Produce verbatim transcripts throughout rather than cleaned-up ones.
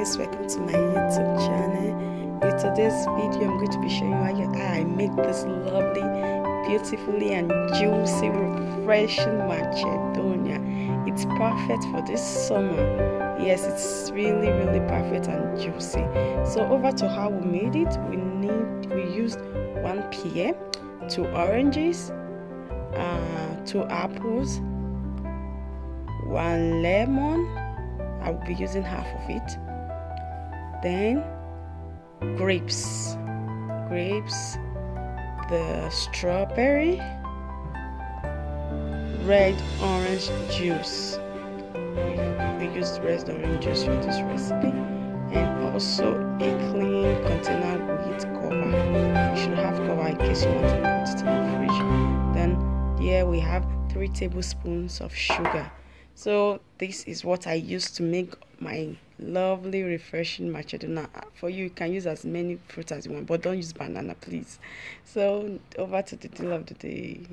guys, welcome to my YouTube channel. In today's video I'm going to be showing you how, you, how I make this lovely, beautifully and juicy, refreshing Macedonia. It's perfect for this summer. Yes, it's really really perfect and juicy. So over to how we made it. We need we used one pear, two oranges, uh, two apples, one lemon. I will be using half of it. Then grapes, grapes, the strawberry, red orange juice. We used red orange juice for this recipe, and also a clean container with cover. You should have cover in case you want to put it in the fridge. Then here we have three tablespoons of sugar. So this is what I use to make my lovely refreshing Macedonia. For you, you can use as many fruits as you want, but don't use banana, please. So over to the deal of the day.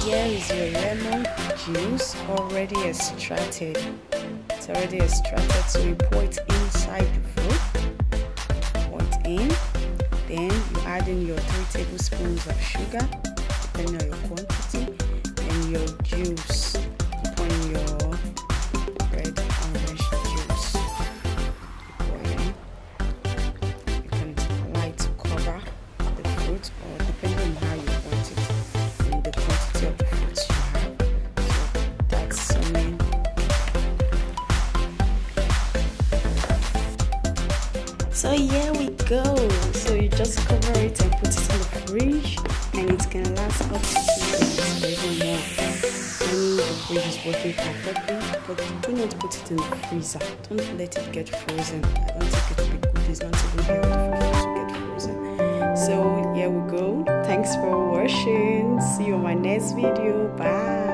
here is your lemon juice already extracted. It's already extracted, so you pour it inside the fruit. Pour it in. Then you add in your three tablespoons of sugar, depending on your quantity, and your juice. Pour in your red orange juice. Pour in. You can allow it to cover the fruit, or depending on how you want it, and the quantity of the fruits you have. So that's something. So here we go. So you just cover it and put it in the fridge, and it's gonna last up to two days or even more. When the fridge is working perfectly, but do not put it in the freezer. Don't let it get frozen. I don't think it will be good. It's not even healthy for food to get frozen. So here we go. Thanks for watching. See you on my next video. Bye.